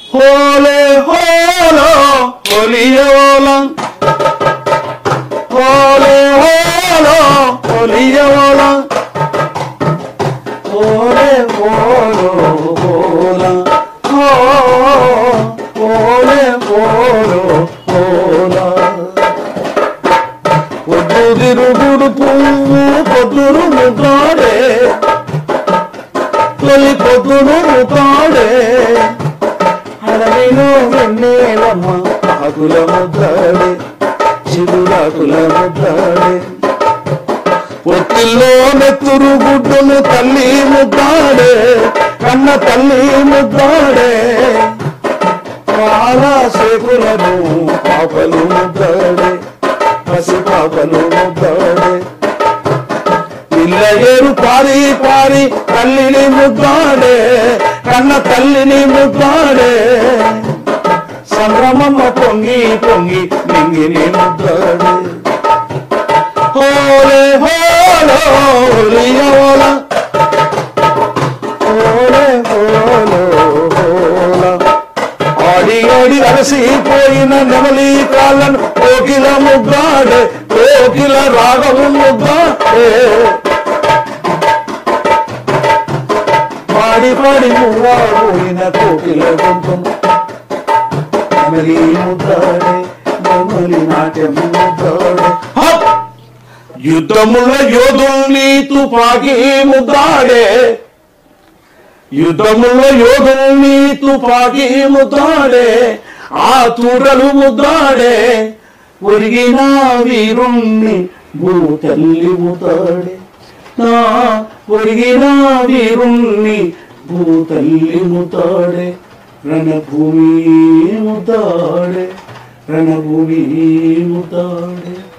హోలే హోలో హోలియోలా హోలే హోలో హోలియోలా హోలే హోలో హోలా హోలే హోలో హోలా పొద్దుతిరుగుడు పువ్వు పొద్దురు ముద్దాడే తొలి పొద్దును ముద్దాడే అడవిలో వెన్నెలమ్మ ఆకుల ముద్దాడే చిగురాకుల ముద్దాడే పొత్తిల్లో నెత్తురు గుడ్డును తల్లి ముద్దాడే కన్న తల్లి ముద్దాడే పాల సేకులను పాపలు ముద్దాడే పసి పాపలు ముద్దాడే పిల్ల ఏరు పారి పారి తల్లిని ముద్దాడే కన్న తల్లిని ముద్దాడే సంభ్రమమ్మ పొంగి పొంగి నింగిని ముద్దాడే హోలే హోలో హోలియోలా హోలే హోలో హోలా ఆడి ఆడి అలసిపోయిన నెమలి కాళ్ళను కోకిల ముద్దాడే కోకిల రాగము ముద్దాడే పాడి పాడి మువ్వా పోయిన కోకిల గొంతును నెమలి ముద్దాడే నెమలి నాట్యం ముద్దాడే యుద్ధముల యోధుల్ని తుపాకీ ముద్దాడే యుద్ధముల యోధుల్ని తుపాకీ ముద్దాడే ఆ తూటలు ముద్దాడే ఒరిగిన వీరుణ్ణి భూతల్లి ముద్దాడే నా ఒరిగిన వీరుణ్ణి భూతల్లి ముద్దాడే రణభూమి ముద్దాడే రణభూమి ముద్దాడే